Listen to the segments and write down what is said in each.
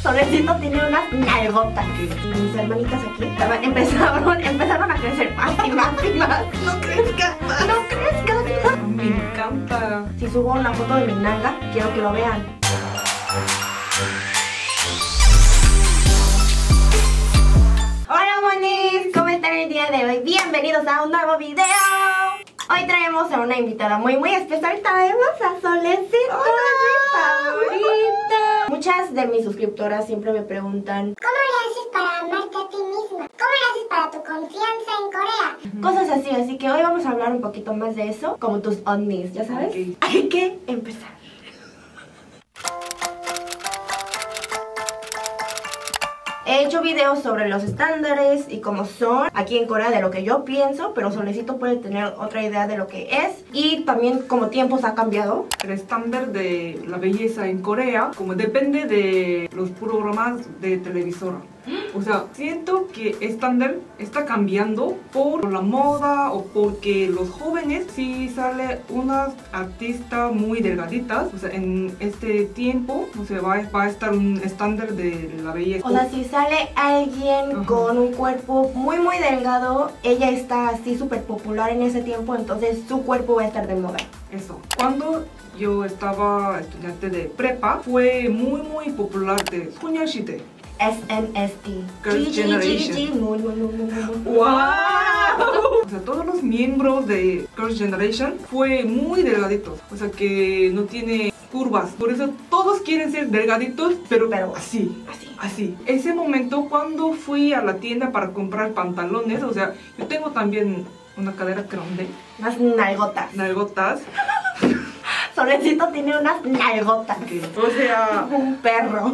Solecito tiene unas nalgotas. Y mis hermanitas aquí empezaron a crecer más y más y más. No crezca más. No crezcan. Me encanta. Si subo una foto de mi nalga, quiero que lo vean. Hola monis, ¿cómo están el día de hoy? Bienvenidos a un nuevo video. Hoy traemos a una invitada muy especial. Traemos a Solecito, mi favorita. Muchas de mis suscriptoras siempre me preguntan ¿cómo le haces para amarte a ti misma? ¿Cómo le haces para tu confianza en Corea? cosas así que hoy vamos a hablar un poquito más de eso, como tus undies, ¿ya sabes? Okay. Hay que empezar. He hecho videos sobre los estándares y cómo son aquí en Corea de lo que yo pienso, pero Solecito puede tener otra idea de lo que es. Y también como tiempos ha cambiado. El estándar de la belleza en Corea, como depende de los programas de televisora. O sea, siento que estándar está cambiando por la moda o porque los jóvenes, si sale una artista muy delgaditas, o sea, en este tiempo, o sea, va a estar un estándar de la belleza. O sea, si sale alguien con un cuerpo muy delgado, ella está así súper popular en ese tiempo, entonces su cuerpo va a estar de moda. Eso. Cuando yo estaba estudiante de prepa, fue muy popular de 소녀시대. SNSD. Girls' Generation. Muy. ¡Wow! O sea, todos los miembros de Girls' Generation fue muy delgaditos. O sea, que no tiene curvas. Por eso todos quieren ser delgaditos, pero así. Ese momento cuando fui a la tienda para comprar pantalones, o sea, yo tengo también una cadera grande. Unas nalgotas. Nalgotas. Solecito tiene unas nalgotas. O sea, un perro.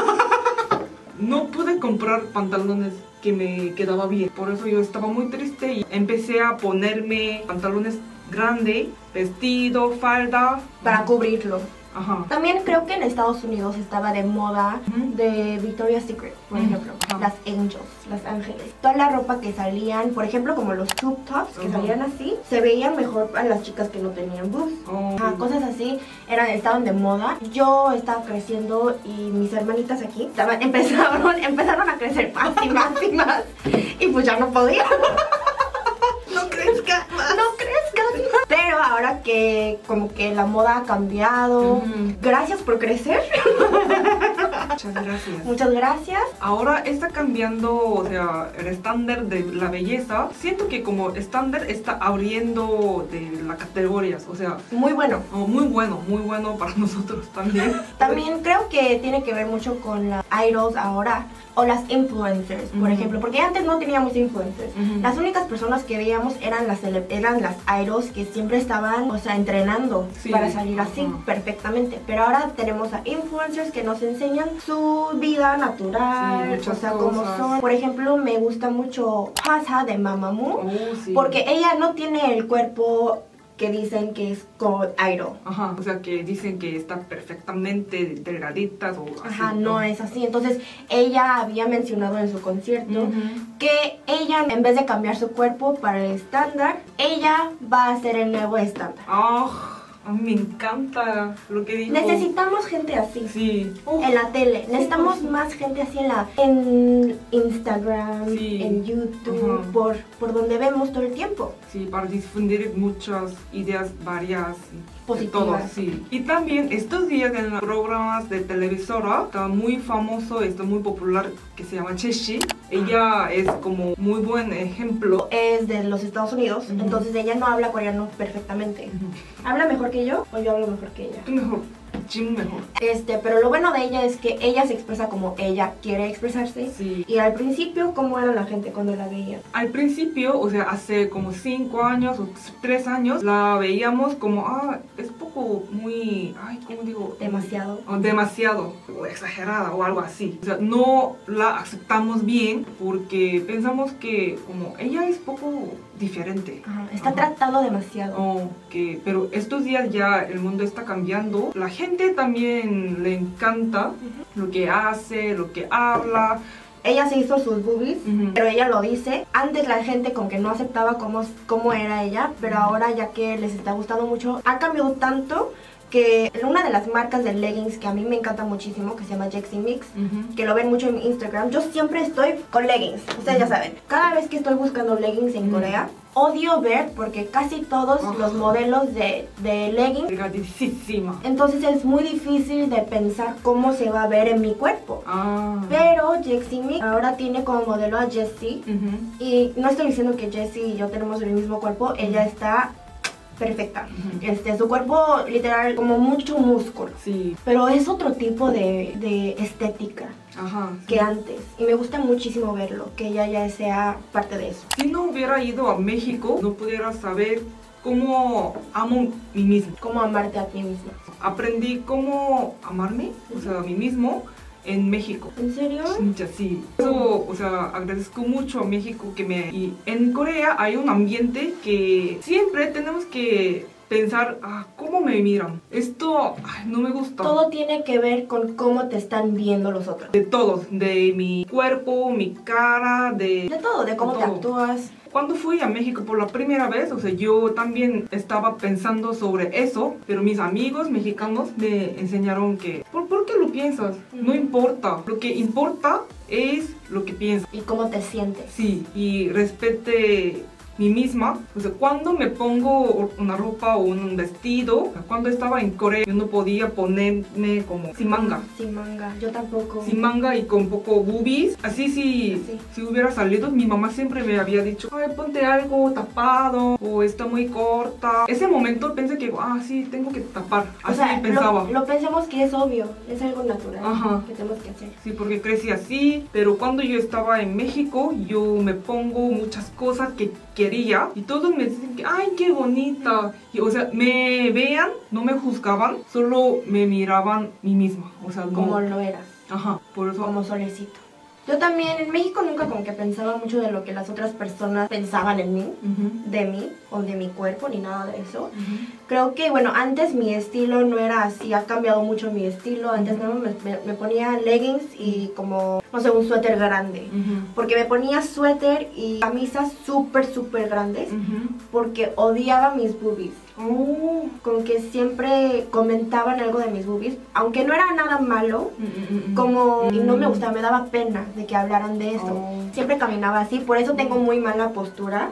no pude comprar pantalones que me quedaba bien. Por eso yo estaba muy triste y empecé a ponerme pantalones grandes, vestido, falda. Para cubrirlo. Ajá. También creo que en Estados Unidos estaba de moda de Victoria's Secret, por ejemplo. Las angels, las ángeles. Toda la ropa que salían, por ejemplo, como los tube tops que salían así, se veían mejor para las chicas que no tenían boobs. Cosas así estaban de moda. Yo estaba creciendo y mis hermanitas aquí empezaron a crecer más y más y más. Y pues ya no podía. No crezca más. No crezcan más. Pero ahora que como que la moda ha cambiado, gracias por crecer. Muchas gracias. Muchas gracias. Ahora está cambiando, o sea, el estándar de la belleza. Siento que como estándar está abriendo de las categorías, o sea... Muy bueno. Muy bueno para nosotros también. También creo que tiene que ver mucho con las idols ahora. O las influencers, por ejemplo, porque antes no teníamos influencers. Las únicas personas que veíamos eran las idols que siempre estaban, o sea, entrenando para salir así perfectamente. Pero ahora tenemos a influencers que nos enseñan su vida natural, o sea, cómo son. Por ejemplo, me gusta mucho Hwasa de Mamamoo, porque ella no tiene el cuerpo que dicen que es como idol. Ajá, o sea, que dicen que está perfectamente delgaditas o así. Ajá, no es así. Entonces, ella había mencionado en su concierto que ella, en vez de cambiar su cuerpo para el estándar, ella va a ser el nuevo estándar. A mí me encanta lo que dijo. Necesitamos gente así. Sí. En la tele. Necesitamos más gente así en Instagram, en YouTube, por donde vemos todo el tiempo. Sí, para difundir muchas ideas varias. Positivas. Sí. Y también estos días en los programas de televisora está muy famoso, está muy popular, que se llama Cheshi. Ella es como muy buen ejemplo. Es de los Estados Unidos, entonces ella no habla coreano perfectamente. ¿Habla mejor que yo o yo hablo mejor que ella? Tú mejor. Jim mejor. Pero lo bueno de ella es que ella se expresa como ella quiere expresarse. Sí. Y al principio, ¿cómo era la gente cuando la veía? Al principio, o sea, hace como 5 años o 3 años, la veíamos como, es poco muy, ¿cómo digo? Demasiado. Demasiado, o exagerada o algo así. O sea, no la aceptamos bien porque pensamos que como ella es poco diferente. Está tratando demasiado. Pero estos días ya el mundo está cambiando. La gente también le encanta lo que hace, lo que habla. Ella se hizo sus boobies, pero ella lo dice. Antes la gente como que no aceptaba cómo era ella, pero ahora ya que les está gustando mucho, ha cambiado tanto que una de las marcas de leggings que a mí me encanta muchísimo, que se llama Jexy Mix, que lo ven mucho en mi Instagram, yo siempre estoy con leggings, ustedes ya saben. Cada vez que estoy buscando leggings en Corea, odio ver porque casi todos los modelos de leggings, delgadísima. entonces es muy difícil de pensar cómo se va a ver en mi cuerpo. Pero Jexy Mix ahora tiene como modelo a Jessie, y no estoy diciendo que Jessie y yo tenemos el mismo cuerpo, ella está perfecta. Su cuerpo literal como mucho músculo. Sí. Pero es otro tipo de estética que antes. Y me gusta muchísimo verlo, que ella ya sea parte de eso. Si no hubiera ido a México, no pudiera saber cómo amo a mí mismo. Cómo amarte a ti misma. Aprendí cómo amarme, o sea, a mí mismo, en México. ¿En serio? Sí. Eso, o sea, agradezco mucho a México y en Corea hay un ambiente que siempre tenemos que pensar, ¿cómo me miran? Esto no me gusta. Todo tiene que ver con cómo te están viendo los otros. De todos, de mi cuerpo, mi cara, de todo, de cómo te actúas. Cuando fui a México por la primera vez, o sea, yo también estaba pensando sobre eso, pero mis amigos mexicanos me enseñaron que, ¿por qué lo piensas? No importa, lo que importa es lo que piensas. Y cómo te sientes. Sí, y respete mí misma. O sea, cuando me pongo una ropa o un vestido, cuando estaba en Corea, yo no podía ponerme como sin manga. Sin manga, yo tampoco. Sin manga y con poco boobies. Así si hubiera salido, mi mamá siempre me había dicho, ay, ponte algo tapado o está muy corta. Ese momento pensé que, sí, tengo que tapar. Así o sea, pensaba. Lo pensamos que es obvio, es algo natural que tenemos que hacer. Sí, porque crecí así, pero cuando yo estaba en México, yo me pongo muchas cosas que quería y todos me dicen que, ay, qué bonita. Y, o sea, me vean, no me juzgaban, solo me miraban mí misma. O sea, como lo eras. Por eso. Como solecito. Yo también en México nunca como que pensaba mucho de lo que las otras personas pensaban en mí, de mí o de mi cuerpo, ni nada de eso. Creo que, bueno, antes mi estilo no era así, ha cambiado mucho mi estilo. Antes me ponía leggings y como, no sé, un suéter grande. Porque me ponía suéter y camisas súper grandes porque odiaba mis boobies. Como que siempre comentaban algo de mis boobies, aunque no era nada malo, como y no me gustaba, me daba pena de que hablaran de eso. Siempre caminaba así, por eso tengo muy mala postura.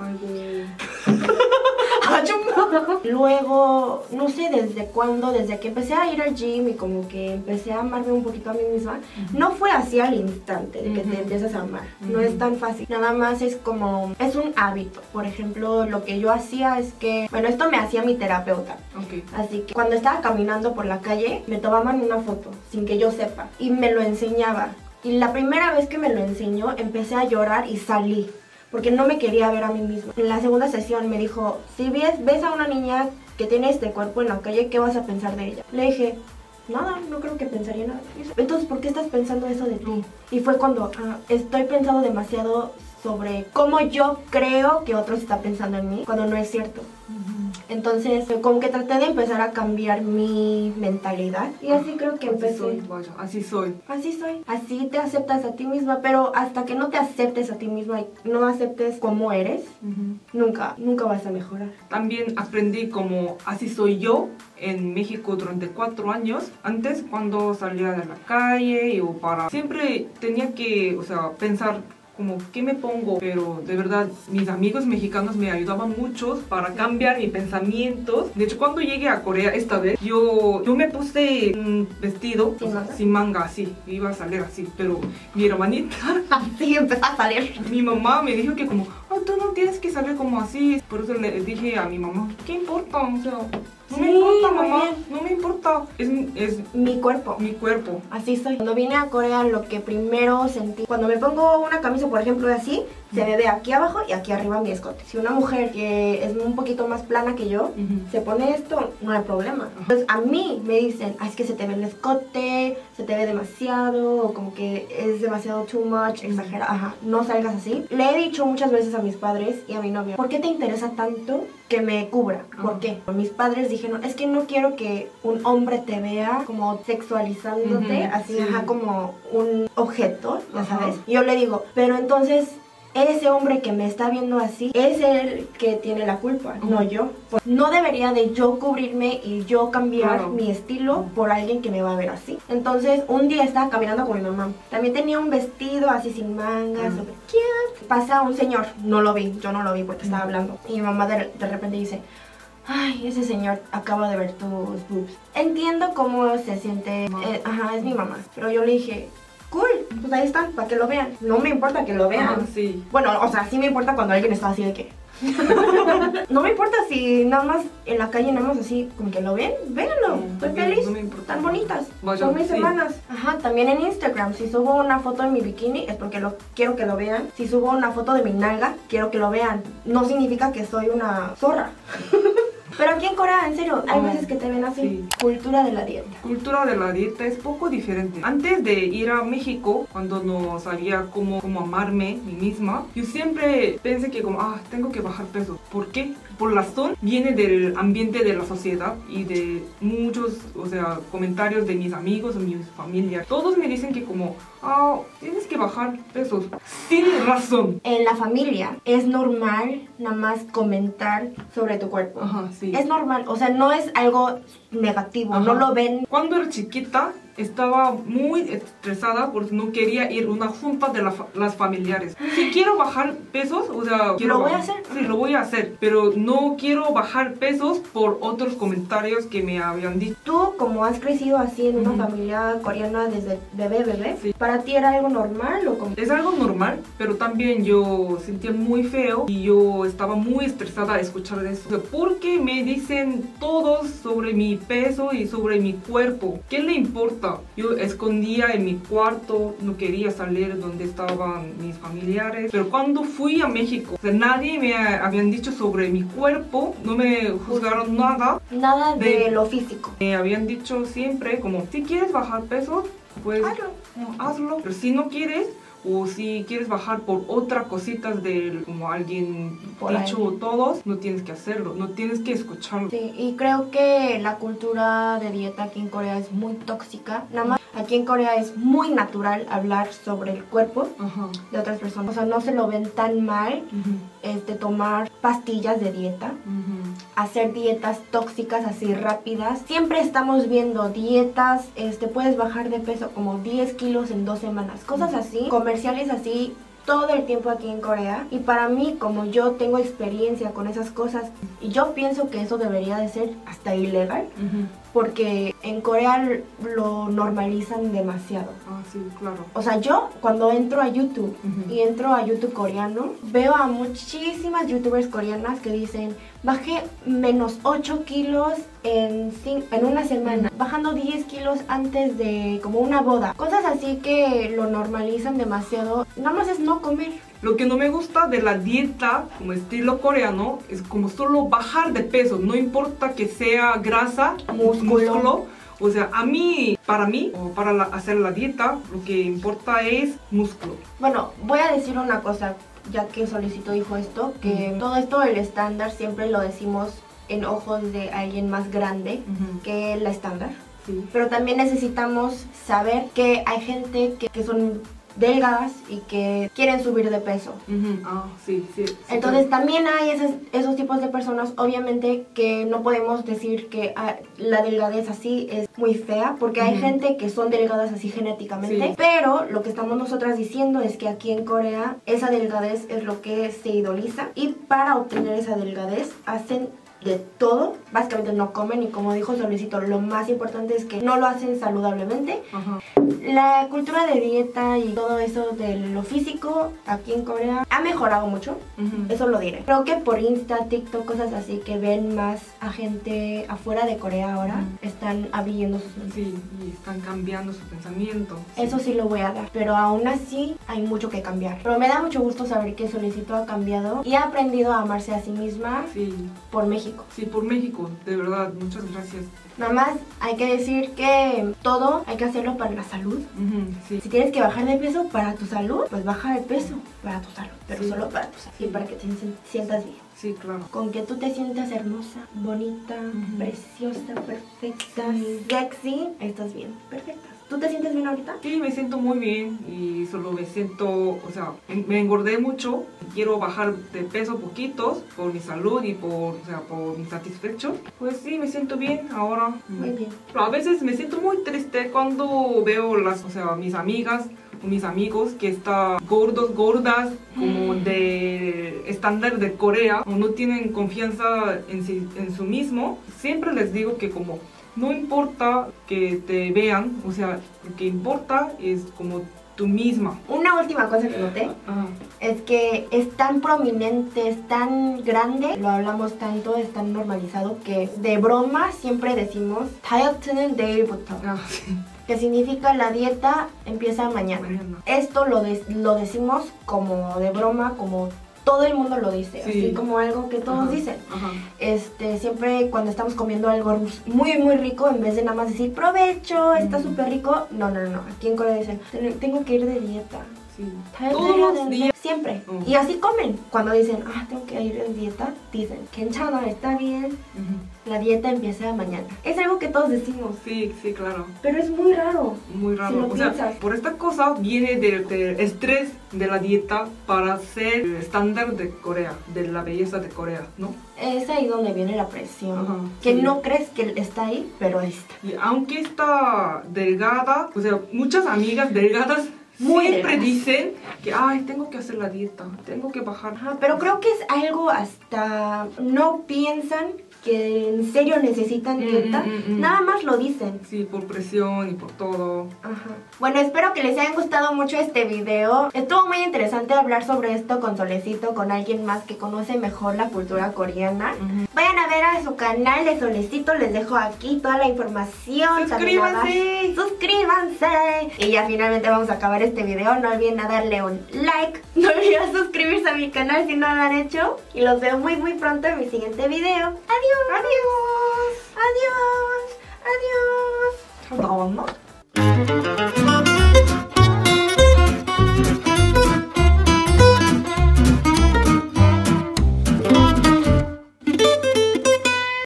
Luego, no sé desde cuándo, desde que empecé a ir al gym y como que empecé a amarme un poquito a mí misma, no fue así al instante de que te empiezas a amar. No es tan fácil. Nada más es como, es un hábito. Por ejemplo, lo que yo hacía es que, bueno, esto me hacía mi terapeuta. Así que cuando estaba caminando por la calle, me tomaban una foto sin que yo sepa y me lo enseñaba. Y la primera vez que me lo enseñó, empecé a llorar y salí. Porque no me quería ver a mí misma. En la segunda sesión me dijo, si ves a una niña que tiene este cuerpo en la calle, ¿qué vas a pensar de ella? Le dije, nada, no creo que pensaría nada de eso. Entonces, ¿por qué estás pensando eso de ti? Y fue cuando estoy pensando demasiado sobre cómo yo creo que otros están pensando en mí, cuando no es cierto. Entonces, como que traté de empezar a cambiar mi mentalidad. Y así creo que empecé. Así soy. Así soy. Así te aceptas a ti misma. Pero hasta que no te aceptes a ti misma y no aceptes cómo eres, nunca vas a mejorar. También aprendí como así soy yo en México durante 4 años. Antes, cuando salía de la calle siempre tenía que, o sea, pensar como, ¿qué me pongo? Pero de verdad, mis amigos mexicanos me ayudaban mucho para cambiar mis pensamientos. De hecho, cuando llegué a Corea esta vez, yo me puse un vestido sin manga, así. Iba a salir así, pero mi hermanita... Así empezó a salir. Mi mamá me dijo que como, tú no tienes que salir como así. Por eso le dije a mi mamá, ¿qué importa? O sea, no me importa, mamá, no me importa. Es mi cuerpo. Mi cuerpo. Así soy. Cuando vine a Corea, lo que primero sentí, cuando me pongo una camisa, por ejemplo, así, se me ve aquí abajo y aquí arriba mi escote. Si una mujer que es un poquito más plana que yo, se pone esto, no hay problema. Entonces, a mí me dicen, es que se te ve el escote, se te ve demasiado, o como que es demasiado too much, exagera, no salgas así. Le he dicho muchas veces a mis padres y a mi novio, ¿por qué te interesa tanto que me cubra? ¿Por qué? Mis padres dijeron, es que no quiero que un hombre te vea como sexualizándote, así, como un objeto, ya sabes. Y yo le digo, pero entonces, ese hombre que me está viendo así es el que tiene la culpa, no yo. Pues no debería de yo cubrirme y yo cambiar mi estilo por alguien que me va a ver así. Entonces un día estaba caminando con mi mamá, también tenía un vestido así sin mangas, super cute. Pasa un señor, no lo vi, yo no lo vi porque estaba hablando, y mi mamá de repente dice: ay, ese señor acaba de ver tus boobs. Entiendo cómo se siente, ajá, es mi mamá, pero yo le dije: cool, pues ahí está, para que lo vean. No me importa que lo vean. Sí. Bueno, o sea, sí me importa cuando alguien está así de que... no me importa si nada más en la calle nada más así, como que lo ven, véanlo, estoy feliz, no me importa. Tan bonitas, Vaya, son mis sí. hermanas. Ajá, también en Instagram, si subo una foto de mi bikini es porque quiero que lo vean. Si subo una foto de mi nalga, quiero que lo vean. No significa que soy una zorra. Pero aquí en Corea, en serio, hay veces que te ven así. Sí. Cultura de la dieta. Cultura de la dieta es poco diferente. Antes de ir a México, cuando no sabía cómo amarme mí misma, yo siempre pensé que tengo que bajar peso. ¿Por qué? Por la razón viene del ambiente de la sociedad y de muchos, comentarios de mis amigos o mi familia. Todos me dicen que tienes que bajar pesos. Sin razón. En la familia es normal nada más comentar sobre tu cuerpo. Ajá, sí. Es normal, o sea, no es algo negativo, no lo ven. Cuando era chiquita estaba muy estresada porque no quería ir a una junta de las familiares. Si quiero bajar pesos, Lo voy a hacer. Sí, lo voy a hacer, pero no quiero bajar pesos por otros comentarios que me habían dicho. Tú, como has crecido así en una familia coreana desde bebé, Sí. ¿para ti era algo normal o como? Es algo normal, pero también yo sentía muy feo y yo estaba muy estresada a escuchar eso. ¿Por qué me dicen todos sobre mi peso y sobre mi cuerpo? ¿Qué le importa? Yo escondía en mi cuarto, no quería salir donde estaban mis familiares. Pero cuando fui a México, nadie me habían dicho sobre mi cuerpo, no me juzgaron nada. Nada de lo físico. Me habían dicho siempre como, si quieres bajar peso, pues hazlo. Pero si no quieres, o si quieres bajar por otras cositas como alguien Por dicho ahí. todos, no tienes que hacerlo, no tienes que escucharlo. Sí, y creo que la cultura de dieta aquí en Corea es muy tóxica. Nada más aquí en Corea es muy natural hablar sobre el cuerpo de otras personas. O sea, no se lo ven tan mal tomar pastillas de dieta, hacer dietas tóxicas así rápidas. Siempre estamos viendo dietas, puedes bajar de peso como 10 kilos en 2 semanas, cosas así, comerciales así todo el tiempo aquí en Corea. Y para mí, como yo tengo experiencia con esas cosas, y yo pienso que eso debería de ser hasta ilegal, porque en Corea lo normalizan demasiado. Ah, sí, claro. O sea, yo cuando entro a YouTube y entro a YouTube coreano, veo a muchísimas youtubers coreanas que dicen: bajé menos 8 kilos en una semana, bajando 10 kilos antes de como una boda. Cosas así que lo normalizan demasiado. Nada más es no comer. Lo que no me gusta de la dieta como estilo coreano es como solo bajar de peso, no importa que sea grasa, músculo. O sea, para mí, o para hacer la dieta, lo que importa es músculo. Bueno, voy a decir una cosa, ya que Solicito dijo esto, que todo esto, el estándar, siempre lo decimos en ojos de alguien más grande que la estándar. Sí. Pero también necesitamos saber que hay gente que son delgadas y que quieren subir de peso. Sí. Entonces también hay esos tipos de personas, obviamente, que no podemos decir que la delgadez así es muy fea, porque hay gente que son delgadas así genéticamente, pero lo que estamos nosotras diciendo es que aquí en Corea esa delgadez es lo que se idoliza, y para obtener esa delgadez hacen de todo, básicamente no comen, y como dijo Solicito, lo más importante es que no lo hacen saludablemente. La cultura de dieta y todo eso de lo físico aquí en Corea ha mejorado mucho, eso lo diré. Creo que por Insta, TikTok, cosas así, que ven más a gente afuera de Corea ahora, están abriendo sus mentes. Sí, y están cambiando su pensamiento. Eso sí lo voy a dar, pero aún así hay mucho que cambiar. Pero me da mucho gusto saber que Solicito ha cambiado y ha aprendido a amarse a sí misma por México. Sí, por México, de verdad, muchas gracias. Nada más hay que decir que todo hay que hacerlo para la salud. Si tienes que bajar de peso para tu salud, pues baja de peso para tu salud, pero solo para tu salud y para que te sientas bien. Sí, claro. Con que tú te sientas hermosa, bonita, preciosa, perfecta, sexy, estás bien, perfectas. ¿Tú te sientes bien ahorita? Sí, me siento muy bien y solo me siento, o sea, me engordé mucho. Quiero bajar de peso poquitos por mi salud y por mi satisfacción. Pues sí, me siento bien ahora. Muy bien. Pero a veces me siento muy triste cuando veo mis amigas o mis amigos que están gordos, gordas, como de estándar de Corea, o no tienen confianza en sí mismo. Siempre les digo que como no importa que te vean, o sea, lo que importa es como tú misma. Una última cosa que noté es que es tan prominente, es tan grande, lo hablamos tanto, es tan normalizado que de broma siempre decimos 다이어트는 내일부터. Sí. Que significa la dieta empieza mañana. Esto lo decimos como de broma, como todo el mundo lo dice, sí. Así como algo que todos dicen. Ajá. Siempre cuando estamos comiendo algo muy muy rico, en vez de nada más decir provecho, está súper rico, no. Aquí en Corea dicen, tengo que ir de dieta. Sí. Todos los días. Siempre. Y así comen. Cuando dicen, tengo que ir de dieta, dicen, 괜찮아, está bien. La dieta empieza mañana. Es algo que todos decimos. Sí, claro. Pero es muy raro. Muy raro. Si lo O sea, piensas. por esta cosa viene del estrés de la dieta para ser el estándar de Corea, de la belleza de Corea, ¿no? Es ahí donde viene la presión. Ajá, que sí. no crees que está ahí, pero ahí está. Y aunque está delgada, o sea, muchas amigas delgadas Muy siempre delgadas. dicen que, tengo que hacer la dieta, tengo que bajar. Pero creo que es algo hasta... No piensan que en serio necesitan dieta. Nada más lo dicen. Sí, por presión y por todo. Ajá. Bueno, espero que les haya gustado mucho este video. Estuvo muy interesante hablar sobre esto con Solecito, con alguien más que conoce mejor la cultura coreana. Vayan a ver a su canal de Solecito, les dejo aquí toda la información. ¡Suscríbanse! ¡Suscríbanse! Y ya finalmente vamos a acabar este video. No olviden darle un like. No olviden suscribirse a mi canal si no lo han hecho. Y los veo muy muy pronto en mi siguiente video. ¡Adiós! ¡Adiós! ¡Adiós! ¡Adiós! 잘 나왔나?